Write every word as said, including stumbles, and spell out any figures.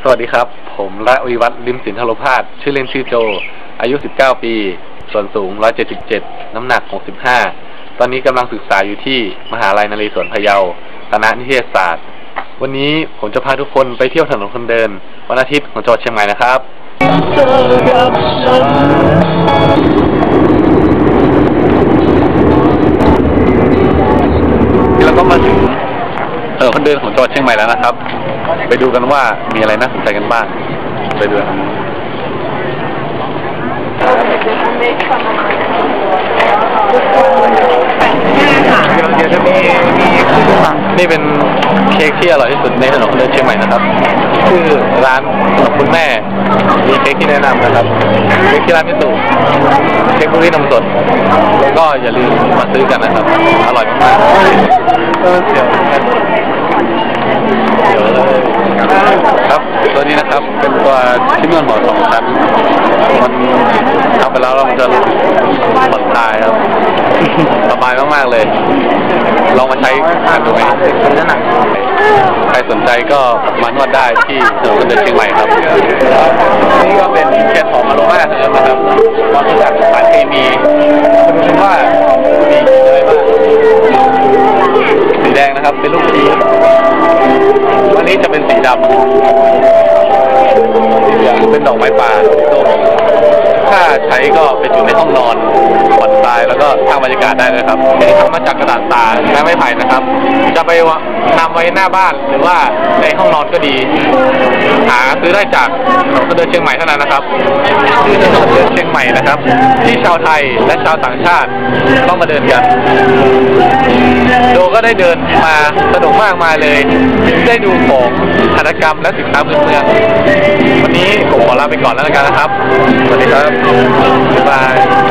สวัสดีครับผมระวิวัฒน์ลิมสินทรพาสชื่อเล่นชื่อโจอายุสิบเก้าปีส่วนสูงหนึ่งร้อยเจ็ดสิบเจ็ดน้ำหนักหกสิบห้าตอนนี้กำลังศึกษาอยู่ที่มหาลัยนเรศวรพะเยาคณะนิเทศศาสตร์วันนี้ผมจะพาทุกคนไปเที่ยวถนนคนเดินวันอาทิตย์ของจังหวัดเชียงใหม่นะครับที่เราก็มาถึงถนนคนเดินของจังหวัดเชียงใหม่แล้วนะครับไปดูกันว่ามีอะไรน่าสนใจกันบ้างไปดูครับนี่เป็นเค้กที่อร่อยที่สุดในถนนคนเดินเชียงใหม่นะครับชื่อร้านขนมคุณแม่มีเค้กที่แนะนำนะครับเค้กที่ร้านมิสุเค้กบุรีนมสดก็อย่าลืมมาซื้อกันนะครับอร่อยมากๆเออเสียวเดี๋ยวเลยครับตัวนี้นะครับเป็นตัวชิ้นเงินหอสองชั้นมันทำไปแล้วเราจะผ่อนคลายครับสบายมากๆเลยลองมาใช้กันดูไหมใครสนใจก็มานวดได้ที่ถนนคนเดินเชียงใหม่ครับนี่ก็เป็นแค่ของอโรมาเท่านั้นนะครับมาจากสารเคมีมาดูว่ามีอะไรบ้างสีแดงนะครับเป็นลูกชีสวันนี้จะเป็นสีดำสีเหลืองเป็นดอกไม้ป่าส้มถ้าใช้ก็ไปจุดในห้องนอนผ่อนคลายแล้วก็สร้างบรรยากาศได้เลยครับที่ทำมาจากกระดาษตาและไม้ไผ่นะครับจะไปนำไว้หน้าบ้านหรือว่าในห้องนอนก็ดีหาซื้อได้จากถนนคนเดินเชียงใหม่เท่านั้นนะครับที่ถนนคนเดินเชียงใหม่นะครับที่ชาวไทยและชาวต่างชาติต้องมาเดินกันโดก็ได้เดินมาสนุกมากมายเลยได้ดูของหัตถกรรมและสินค้าพื้นเมืองวันนี้ผมขอลาไปก่อนแล้วกันนะครับสวัสดีครับบ๊ายบาย